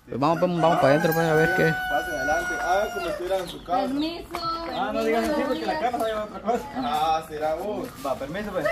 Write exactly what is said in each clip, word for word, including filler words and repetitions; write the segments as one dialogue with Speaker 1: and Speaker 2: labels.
Speaker 1: Pues vamos, vamos, vamos para adentro pues, a ver qué.
Speaker 2: Pasen adelante. Ah, como estuvieran en su casa.
Speaker 3: Permiso.
Speaker 4: Ah, no digas así porque la cara se va a llevar otra cosa.
Speaker 2: Ah, será vos.
Speaker 4: Va, permiso pues.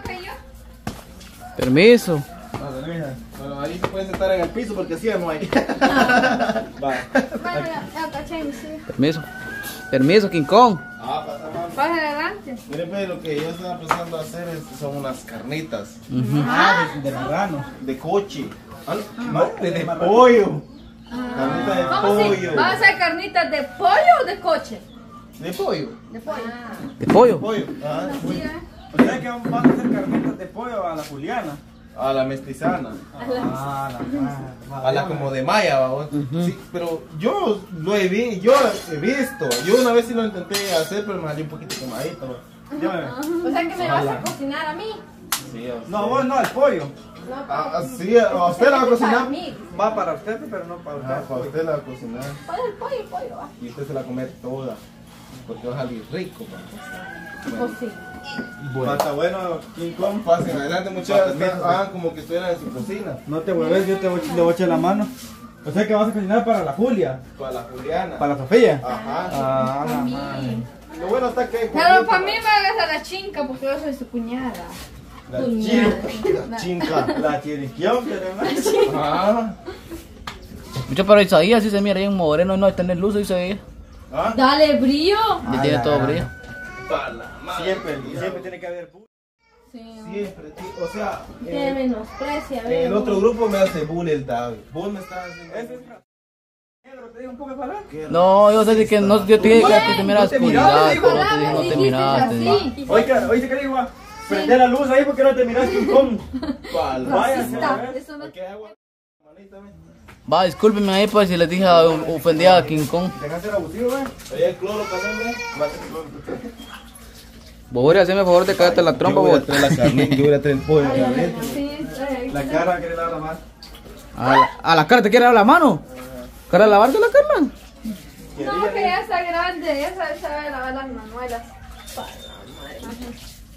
Speaker 1: Permiso.
Speaker 2: Va, permiso. Bueno, ahí se pueden sentar en el piso porque así no hay. Va.
Speaker 3: Bueno, ya, ya caché, sí.
Speaker 1: Permiso. Permiso, King Kong.
Speaker 2: Ah, pasa, mano.
Speaker 3: Pasa adelante.
Speaker 2: Miren, pues, lo que yo estaba pensando hacer es, son unas carnitas
Speaker 1: Ujú.
Speaker 4: Ah, de, de marrano.
Speaker 2: de coche. Ah, no,
Speaker 4: Ah,
Speaker 2: de, de
Speaker 4: marrano.
Speaker 2: pollo. Carnitas de
Speaker 3: ¿Cómo si?
Speaker 2: pollo.
Speaker 3: ¿Vas a hacer carnitas de pollo o de coche?
Speaker 2: De pollo.
Speaker 3: De pollo.
Speaker 1: ¿De pollo?
Speaker 2: Pollo. Ah,
Speaker 3: Sí, ¿eh?
Speaker 4: O sea que vamos a hacer carnitas de pollo a la Juliana.
Speaker 2: a la mestizana.
Speaker 4: Ah, la
Speaker 2: A la como de Maya, babos. Sí, pero yo lo he, vi, yo he visto. Yo una vez sí lo intenté hacer, pero me salió un poquito quemadito.
Speaker 3: O sea que me vas a cocinar a mí.
Speaker 2: Sí, a usted.
Speaker 4: No, vos no, el pollo.
Speaker 3: No,
Speaker 2: Ah, ah, sí, a usted la va a
Speaker 3: Para
Speaker 2: cocinar.
Speaker 3: mí.
Speaker 4: Va para usted, pero no para
Speaker 2: Ah,
Speaker 4: usted.
Speaker 2: para usted la va a cocinar.
Speaker 3: ¿Cuál es el pollo? El pollo, va.
Speaker 2: Y usted se la va a comer toda. Porque va a salir rico, papá.
Speaker 3: Pues sí.
Speaker 2: Bueno. Está bueno, King Kong, pasen adelante, muchachos. Hagan como que estuvieran en su cocina.
Speaker 4: No te vuelves, yo te voy, le voy a echar la mano. O sea que vas a cocinar para la Julia.
Speaker 2: Para la Juliana.
Speaker 4: Para la Sofía.
Speaker 2: Ajá.
Speaker 4: Ah, la madre.
Speaker 2: Lo bueno está que.
Speaker 3: Pero para mí me hagas a la chinca porque yo soy su cuñada.
Speaker 2: La
Speaker 3: Cuñada.
Speaker 2: chinca. Chinca.
Speaker 4: La chiriquión que tenemos.
Speaker 2: Ah.
Speaker 1: Mucho para Isaías, sí se mira ahí un moreno, no hay tener luz, dice ella.
Speaker 2: Ah.
Speaker 3: Dale brillo.
Speaker 1: Ya tiene todo brillo.
Speaker 2: Para la madre.
Speaker 4: Siempre, siempre tiene que haber.
Speaker 3: Sí.
Speaker 2: Siempre, sí. O sea,
Speaker 3: Que
Speaker 2: eh,
Speaker 3: menosprecia,
Speaker 2: en el
Speaker 3: veo.
Speaker 2: otro grupo me hace bullying el David. Vos me estás haciendo.
Speaker 4: Ese es negro, te digo un poco para
Speaker 2: Qué
Speaker 1: No, yo sé que no, yo te dije que te miras
Speaker 4: No te
Speaker 1: oscuridad,
Speaker 4: miraste,
Speaker 1: pero
Speaker 4: hijo.
Speaker 1: te dije no te
Speaker 3: Dijiste
Speaker 1: miraste.
Speaker 3: así.
Speaker 4: Oye, oye, ¿qué digo? Prende la luz ahí porque no te miras King Kong.
Speaker 2: Para la
Speaker 4: Vaya,
Speaker 3: Racista.
Speaker 4: ¿sí?
Speaker 3: Eso no.
Speaker 2: ¿Qué agua? Manita, ven.
Speaker 1: Va, discúlpeme ahí pues si les dije a- ofendí a King Kong.
Speaker 4: Deja de ser abusivo, ¿eh?
Speaker 2: Oye, el cloro también, ¿ves? Va a ser cloro.
Speaker 1: Vos, hazme el favor de cagarte la trompa,
Speaker 2: Yo voy a
Speaker 1: vos.
Speaker 2: traer la carne, yo voy a traer el pollo.
Speaker 3: Ay,
Speaker 2: ya
Speaker 3: ay,
Speaker 2: ves.
Speaker 3: sí, sí.
Speaker 4: La cara que le da la mano.
Speaker 1: A la, a la cara te quiere dar la mano. ¿Cara lavarte la Carla?
Speaker 3: No, que ya está grande, esa sabe lavar las manuelas. Para la madre.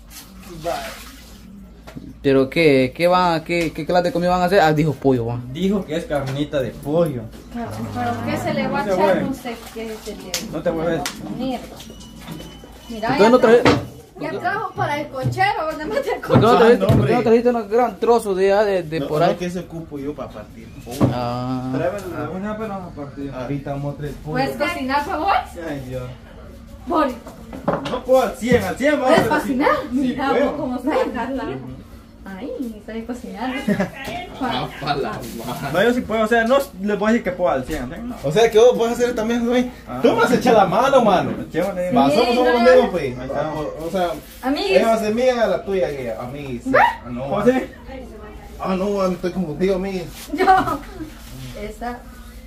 Speaker 1: Pero qué, qué van, qué, qué clase de comida van a hacer? Ah, dijo pollo, va.
Speaker 4: Dijo que es carnita de pollo.
Speaker 3: Pero ¿qué se le va a
Speaker 4: No se
Speaker 3: echar?
Speaker 4: mueve.
Speaker 3: No sé qué se le
Speaker 4: No te mueves.
Speaker 3: va a poner. Mira,
Speaker 1: ¿Por qué
Speaker 3: ya,
Speaker 1: no traje-
Speaker 3: trajo, ya trajo para el cochero, ¿dónde mete el
Speaker 1: ¿Por qué no
Speaker 3: cochero?
Speaker 1: trajiste,
Speaker 2: no,
Speaker 1: por qué no
Speaker 2: hombre.
Speaker 1: trajiste un gran trozo de, de, de
Speaker 2: No,
Speaker 1: por
Speaker 2: no,
Speaker 1: ahí?
Speaker 2: que ese ocupo yo para partir pollo.
Speaker 1: Ah,
Speaker 4: Tráeme una apenas a partir.
Speaker 2: Ahorita vamos a traer pollo.
Speaker 3: ¿Puedes cocinar, por favor?
Speaker 4: Ay, Dios.
Speaker 3: Boris,
Speaker 4: No puedo al cien, al cien vamos.
Speaker 3: ¿puedes
Speaker 4: pero sí-
Speaker 3: cocinar?
Speaker 4: sí
Speaker 3: Mira
Speaker 4: puedo.
Speaker 3: vos cómo está Carla. Ay, sabe cocinar.
Speaker 2: Ah, pa' la madre.
Speaker 4: No, yo sí puedo, o sea, no le puedo decir que puedo al cien, ¿sí? No.
Speaker 2: O sea que vos vas a hacer también, güey.
Speaker 4: Ah.
Speaker 2: Tú me vas a echar la mano, mano.
Speaker 4: Echémosle.
Speaker 2: Va,
Speaker 3: Sí,
Speaker 2: somos
Speaker 3: no,
Speaker 2: somos
Speaker 3: no,
Speaker 2: amigos,
Speaker 3: no.
Speaker 2: pues.
Speaker 4: Ahí está.
Speaker 2: O, o sea,
Speaker 3: Amiguis,
Speaker 2: ella va a ser mía, la tuya, que a mí. Sí. Ah, no,
Speaker 4: ¿Cómo
Speaker 2: ah.
Speaker 4: se?
Speaker 2: Ah, no, ah, estoy confundido, amigo.
Speaker 3: yo. Esa.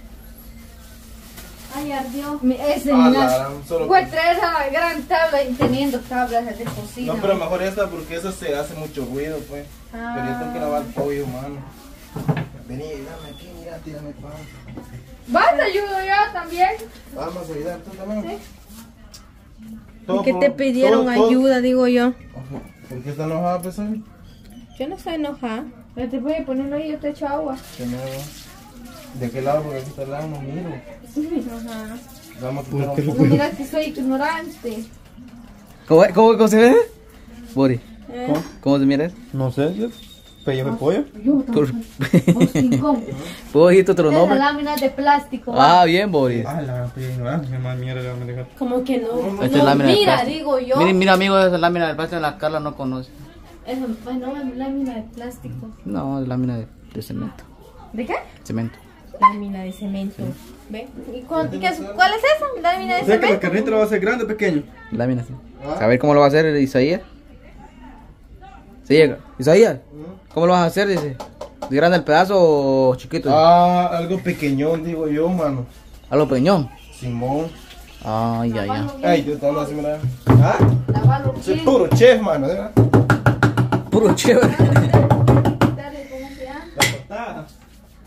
Speaker 3: Ay, ardió. Mi- Ese,
Speaker 2: Ah,
Speaker 3: mira.
Speaker 2: la- solo-
Speaker 3: Voy a traer esa gran tabla y teniendo tablas de cocina.
Speaker 2: No, pero mejor esta porque esa se hace mucho ruido, pues.
Speaker 3: Ah.
Speaker 2: Pero yo tengo que lavar el pollo, mano. Vení, dame aquí, mira, tírame pan.
Speaker 3: ¿Vas? Te ayudo yo también.
Speaker 2: Vamos a ayudar, tú también.
Speaker 3: Sí.
Speaker 2: Todo
Speaker 5: ¿Y qué
Speaker 2: por-
Speaker 5: te pidieron
Speaker 2: todo- todo-
Speaker 5: ayuda, digo yo?
Speaker 2: ¿Por qué está enojada, pues, Sami?
Speaker 5: Yo no estoy enojada.
Speaker 3: Pero te voy a ponerlo ahí, yo te echo agua.
Speaker 2: ¿Qué me hago? ¿De qué lado? Porque aquí está el lado, no miro.
Speaker 3: Ajá.
Speaker 2: Vamos a quitar un
Speaker 3: No
Speaker 2: poco.
Speaker 3: mira que soy ignorante.
Speaker 1: ¿Cómo, cómo, cómo se ve? Boris,
Speaker 4: ¿Cómo?
Speaker 1: ¿cómo se mira eso?
Speaker 4: No sé, yo. Pellejo de pollo.
Speaker 3: Yo
Speaker 1: Por-
Speaker 3: Vos, King Kong.
Speaker 1: ¿Puedo decirte otro
Speaker 3: Esta es la
Speaker 1: nombre?
Speaker 3: lámina de plástico.
Speaker 1: Ah, bien, Boris.
Speaker 4: Ah, la estoy ignorando, qué mal mierda me dejaste.
Speaker 5: Como que no.
Speaker 1: Esta es
Speaker 3: No,
Speaker 1: lámina de
Speaker 3: mira,
Speaker 1: plástico.
Speaker 3: digo yo.
Speaker 1: Mira, mira, amigo, esa lámina de plástico la Carla no conoce.
Speaker 3: Esa, ay, no, es lámina de plástico.
Speaker 1: No, es lámina de, de cemento.
Speaker 3: ¿De qué?
Speaker 1: Cemento.
Speaker 5: Lámina de cemento.
Speaker 3: ¿Ve? ¿Y cuál, y qué es, cuál es esa? ¿Lámina de
Speaker 4: O sea que la
Speaker 3: cemento?
Speaker 4: carnita lo va a hacer grande o pequeño.
Speaker 1: Lámina, sí. A ver cómo lo va a hacer Isaías. Sí, llega. Isaías, ¿cómo lo vas a hacer? Dice. ¿De grande el pedazo o chiquito?
Speaker 2: Ah, algo pequeñón, digo yo, mano.
Speaker 1: A lo peñón.
Speaker 2: Simón.
Speaker 1: Ay, ay, ay.
Speaker 2: Ay, yo te hablo así, mira. Ah,
Speaker 3: Lavalo
Speaker 2: soy
Speaker 3: bien.
Speaker 2: puro chef, mano. ¿verdad?
Speaker 1: Puro chévere.
Speaker 3: Dale, ¿cómo se llama?
Speaker 4: La portada.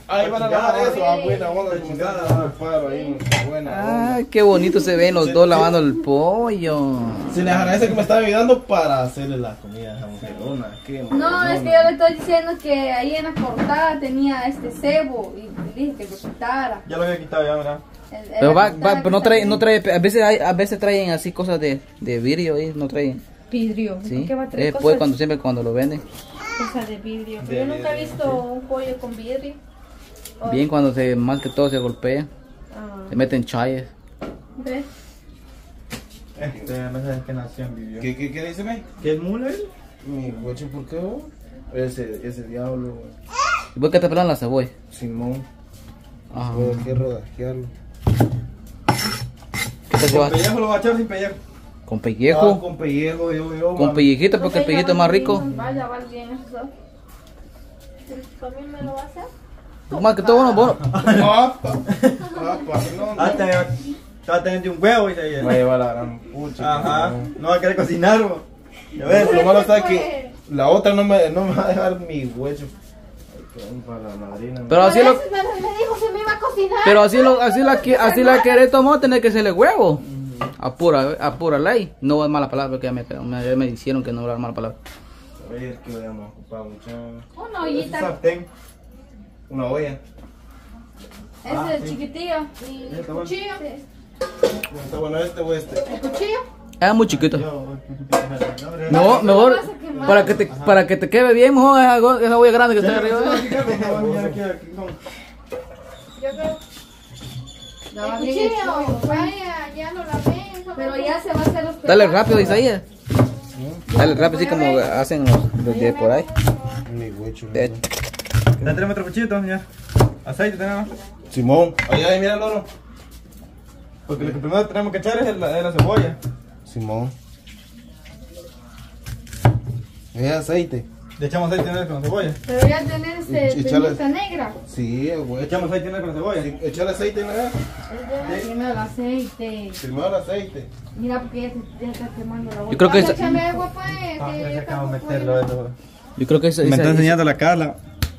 Speaker 2: Ahí van a lavar eso, ah, buena onda,
Speaker 4: La
Speaker 2: como
Speaker 4: chingada,
Speaker 2: está dando el paro ahí, buena onda.
Speaker 1: Ay, qué bonito se ven los dos lavando el pollo.
Speaker 2: Se les agradece que me están ayudando para hacerle la comida a esa mujerona. Qué
Speaker 3: No,
Speaker 2: mujerona.
Speaker 3: es que yo le estoy diciendo que ahí en la portada tenía este cebo y le dije que lo quitara.
Speaker 4: Ya lo había quitado ya, ¿verdad?
Speaker 3: El- el-
Speaker 1: Pero va,
Speaker 3: la
Speaker 1: va, pero no
Speaker 3: que
Speaker 1: trae,
Speaker 3: está
Speaker 1: no
Speaker 3: ahí.
Speaker 1: trae, a veces hay, a veces traen así cosas de, de vidrio ahí, no traen.
Speaker 5: Vidrio.
Speaker 1: Sí.
Speaker 5: ¿Qué va a traer
Speaker 1: Después
Speaker 5: cosas?
Speaker 1: cuando siempre cuando lo venden.
Speaker 5: Cosas de vidrio.
Speaker 4: De
Speaker 5: Yo nunca he
Speaker 4: vidrio,
Speaker 5: visto un pollo con vidrio. O-
Speaker 1: Bien cuando se, más que todo se golpea,
Speaker 5: Ah.
Speaker 1: se meten chayes.
Speaker 3: ¿Ves?
Speaker 4: Este, no sé qué nación vivió.
Speaker 2: ¿Qué, qué, qué dice, me?
Speaker 4: ¿Qué es mula él?
Speaker 2: Mi coche, ¿por qué vos? Ese, ese diablo, güey.
Speaker 1: ¿Y por qué te pelan la cebolla?
Speaker 2: Simón.
Speaker 1: Ajá.
Speaker 2: Voy a que rodajearlo.
Speaker 1: ¿Qué te
Speaker 4: Con
Speaker 1: llevas?
Speaker 4: pellejo lo va a echar sin pellejo.
Speaker 1: Con
Speaker 2: Ah,
Speaker 1: pellejo,
Speaker 2: con pellejo, yo, yo.
Speaker 1: con
Speaker 2: mami.
Speaker 1: pellejito porque el pellejito es más rico.
Speaker 3: Vaya, va bien eso.
Speaker 5: ¿También me lo va a hacer?
Speaker 1: Más que todo bueno, bueno.
Speaker 2: Apa, apa, no, no.
Speaker 4: Hasta te va a tener de un huevo, dice
Speaker 2: Me va a
Speaker 4: ella.
Speaker 2: llevar la gran pucha.
Speaker 4: Ajá. No va a querer cocinar, bro. Ya ves.
Speaker 2: Lo malo está que la otra no me, no me va a dejar mi huecho. Ay, qué bueno para la madrina.
Speaker 1: Pero así lo,
Speaker 3: me, me dijo que me iba a cocinar.
Speaker 1: pero así lo, así la, que- así la querés tomar, tener que hacerle huevo. A pura, a pura ley. No es mala palabra porque ya me, me, ya me dijeron que no era mala palabra.
Speaker 2: A ver qué vamos a ocupar, muchachos.
Speaker 3: Una
Speaker 4: Ese
Speaker 3: ollita.
Speaker 4: sartén.
Speaker 2: Una olla.
Speaker 3: Ese
Speaker 4: Ah,
Speaker 3: es
Speaker 4: sí.
Speaker 3: chiquitillo. Y
Speaker 4: Está
Speaker 3: el
Speaker 4: bueno.
Speaker 3: cuchillo.
Speaker 2: ¿Está bueno este o este?
Speaker 3: El cuchillo.
Speaker 1: Es muy chiquito.
Speaker 4: Yo,
Speaker 1: No, mejor para que te, para que te quede bien, mejor esa, go- esa olla grande que está arriba.
Speaker 3: Yo creo. El cuchillo. Vaya, ya lo lavé. Pero ya se va a hacer los
Speaker 1: Dale
Speaker 3: pedazos.
Speaker 1: rápido, Isaías. Dale rápido, así como hacen los, los de por ahí.
Speaker 2: Mi huecho.
Speaker 1: De-
Speaker 4: Ya tenemos otro cuchillo, ya. Aceite tenemos.
Speaker 2: Simón. Ahí, ahí, mira el oro.
Speaker 4: Porque lo que primero tenemos que echar es la, es la cebolla.
Speaker 2: Simón. Es aceite.
Speaker 4: Le echamos aceite con la cebolla.
Speaker 3: Pero ya tenés eh,
Speaker 2: Y- y echarle-
Speaker 3: pimienta negra.
Speaker 2: Sí, el
Speaker 4: Le
Speaker 2: huecho.
Speaker 4: echamos aceite con la cebolla.
Speaker 2: Sí, echarle aceite en la.
Speaker 3: Primero el aceite.
Speaker 2: Primero el aceite.
Speaker 3: Mira, porque ya, te, ya está quemando la boca.
Speaker 1: Yo creo que esa-
Speaker 3: Échame agua, pues.
Speaker 4: Ah,
Speaker 3: que
Speaker 4: ya
Speaker 3: yo
Speaker 4: acabamos de
Speaker 3: tampoco
Speaker 4: meterlo.
Speaker 3: puedo.
Speaker 4: esto.
Speaker 1: Yo creo que esa-
Speaker 4: Me
Speaker 1: esa-
Speaker 4: está enseñando la Carla.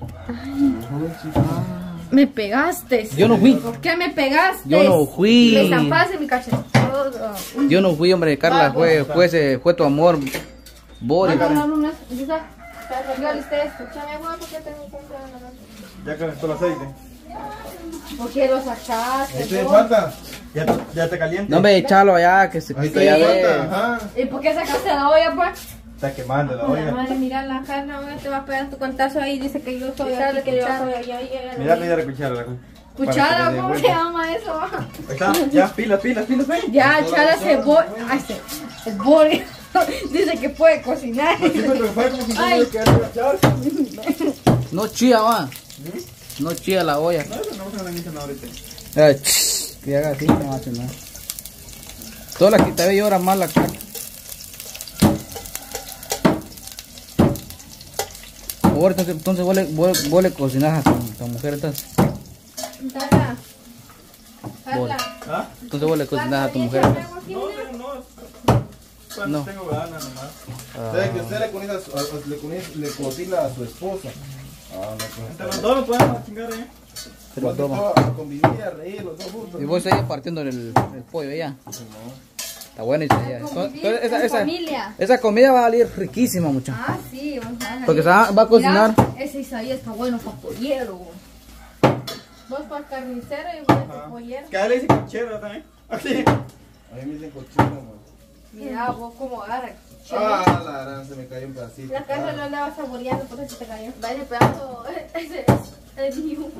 Speaker 3: Me pegaste.
Speaker 1: Yo no fui.
Speaker 3: ¿Por qué me pegaste?
Speaker 1: Yo no fui.
Speaker 3: Me zampaste mi cachetón.
Speaker 1: Yo no fui, hombre, Carla, fue, fue, ese- fue tu amor, Boris.
Speaker 3: No, no, no, no. Lisa, ya viste esto. Échame agua porque tengo que comprar en la mano.
Speaker 4: Ya calentó el aceite.
Speaker 3: ¿Por qué lo sacaste?
Speaker 2: ¿Este
Speaker 3: vos?
Speaker 2: falta?
Speaker 4: Ya, te- ya te caliente.
Speaker 1: No me echalo allá, que se
Speaker 2: Ahí
Speaker 1: que ya
Speaker 2: está,
Speaker 1: ve.
Speaker 2: falta. Ajá.
Speaker 3: ¿Y por qué sacaste la olla, pues?
Speaker 4: Está quemando la
Speaker 5: La
Speaker 4: olla.
Speaker 5: madre, mira la carne, ahora te va a pegar tu cantazo ahí. Dice que yo soy
Speaker 3: Cuchara,
Speaker 5: aquí, que yo
Speaker 3: cuchara.
Speaker 5: soy allá. allá,
Speaker 4: Mira,
Speaker 5: allá.
Speaker 4: mira la cuchara. La,
Speaker 3: Cuchara,
Speaker 4: para que le dé
Speaker 3: ¿cómo se
Speaker 4: vuelta.
Speaker 3: llama eso?
Speaker 4: Ahí está. Ya, pilas, pilas, pilas, pilas.
Speaker 3: Ya, echar cebolla. Ay, se- el Boris dice que puede cocinar.
Speaker 4: Sí, pero fue como si
Speaker 3: Ay.
Speaker 4: no que algo echar.
Speaker 1: No chía, va. No chía la olla.
Speaker 4: No, eso no se lo han hecho ahorita.
Speaker 1: Eh, ch, que haga así, no hace nada. Toda la que te ve llora más la cara. Ahora, entonces, entonces vos, le, vos, vos le cocinás a tu, tu mujer, entonces.
Speaker 3: Carla. Carla.
Speaker 4: ¿Ah?
Speaker 1: Entonces vos le cocinás a tu mujer.
Speaker 3: Échame agua aquí,
Speaker 4: No,
Speaker 3: mira.
Speaker 4: no, no. Cuando
Speaker 1: No.
Speaker 4: tengo ganas nomás.
Speaker 2: Ustedes que usted le cocina, a su- a- le, cocina- le cocina a su esposa. Ah, no,
Speaker 4: Entre los dos nos podemos chingar, eh.
Speaker 1: Se lo
Speaker 2: Cuando
Speaker 1: toma.
Speaker 2: todos a convivir, a reír, los dos juntos.
Speaker 1: Y vos ahí partiendo el, el pollo ya. Está bueno esa ya.
Speaker 3: Convivir
Speaker 1: Entonces, esa,
Speaker 3: con
Speaker 1: esa,
Speaker 3: familia.
Speaker 1: esa comida va a salir riquísima, muchachos.
Speaker 3: Ah, sí, vamos a ver.
Speaker 1: Porque se va, va a cocinar.
Speaker 3: Mira, ese Isaías está bueno para pollero.
Speaker 5: Vos para carnicero y vos para pollero.
Speaker 4: Que a él le dice cochero también. Así.
Speaker 2: A mí me dicen cochino, man.
Speaker 3: Mira, vos cómo agarras.
Speaker 2: Ah, la gran, se me cayó un pedacito.
Speaker 5: La carne lo andaba saboreando, por eso te cayó.
Speaker 3: Vaya pedazo. Ese es el mío.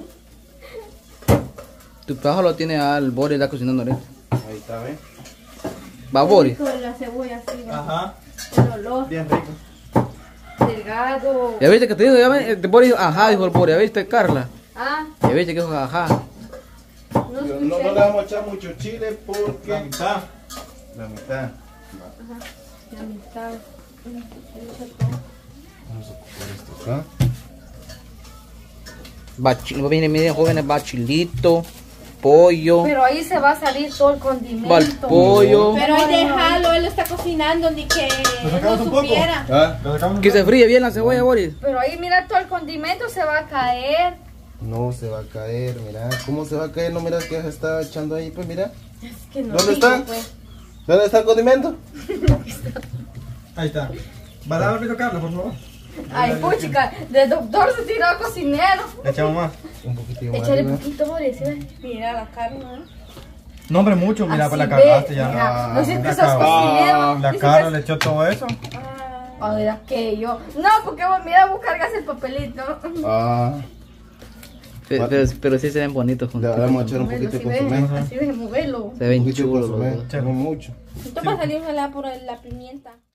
Speaker 1: Tu trabajo lo tiene al Boris, está cocinando ahorita.
Speaker 2: Ahí está, ¿ves?
Speaker 1: Va Boris.
Speaker 5: Con la cebolla así, ¿no?
Speaker 4: Ajá.
Speaker 5: El olor.
Speaker 4: Bien rico.
Speaker 3: Delgado.
Speaker 1: Ya viste que te digo, ya ves, el Boris dijo, ajá, dijo el Boris, ya viste, Carla.
Speaker 3: Ah,
Speaker 1: Ya viste que dijo, ajá.
Speaker 3: no
Speaker 2: Pero
Speaker 3: escuché.
Speaker 2: no, no le vamos a echar mucho chile porque.
Speaker 4: La mitad.
Speaker 2: La mitad.
Speaker 5: La mitad.
Speaker 2: Vamos a ocupar esto acá.
Speaker 1: Va, chi- miren, miren, jóvenes, va chilito, pollo,
Speaker 3: Pero ahí se va a salir todo el condimento.
Speaker 1: va el pollo.
Speaker 5: Pero ahí déjalo, él lo está cocinando, ni que
Speaker 4: ¿Lo
Speaker 5: él
Speaker 4: sacamos
Speaker 5: no
Speaker 4: un poco?
Speaker 5: supiera.
Speaker 2: ¿Ah?
Speaker 4: Lo sacamos.
Speaker 1: Que se fríe bien la cebolla, Boris.
Speaker 3: Pero ahí mira todo el condimento se va a caer.
Speaker 2: No se va a caer, mira. ¿Cómo se va a caer? No, mira que se está echando ahí, pues mira.
Speaker 3: Es que no
Speaker 2: ¿Dónde
Speaker 3: digo,
Speaker 2: está?
Speaker 3: pues.
Speaker 2: ¿Dónde está el condimento?
Speaker 4: Ahí está. ¿Va a dar rápido, Carlos, por favor?
Speaker 3: Ay, puchica, de doctor se tiró a cocinero.
Speaker 4: Le echamos más.
Speaker 2: Un poquitito más.
Speaker 3: Échale
Speaker 2: mira.
Speaker 3: poquito, Mauricio. Mira la carne, ¿no?
Speaker 4: No, hombre, mucho, mira, pues la
Speaker 3: Así
Speaker 4: cagaste
Speaker 3: ve,
Speaker 4: ya.
Speaker 3: mira, no sé
Speaker 4: La
Speaker 3: que sos
Speaker 4: cagó.
Speaker 3: cocinero.
Speaker 4: La
Speaker 3: Dice
Speaker 4: cara
Speaker 3: que-
Speaker 4: le echó todo eso.
Speaker 3: Ah, era que yo. No, porque vos, mira, vos cargas el papelito.
Speaker 2: Ah,
Speaker 1: Pero, pero, pero sí se ven bonitos
Speaker 2: le
Speaker 1: juntos.
Speaker 2: vamos a echar un
Speaker 3: Moverlo,
Speaker 2: poquito de
Speaker 3: así
Speaker 2: consomé.
Speaker 3: ves, así ves, moverlo.
Speaker 1: Se ven
Speaker 2: Un poquito de
Speaker 1: chulos los
Speaker 2: consomé,
Speaker 1: dos.
Speaker 2: no mucho.
Speaker 3: Esto va a salir ojalá por la pimienta.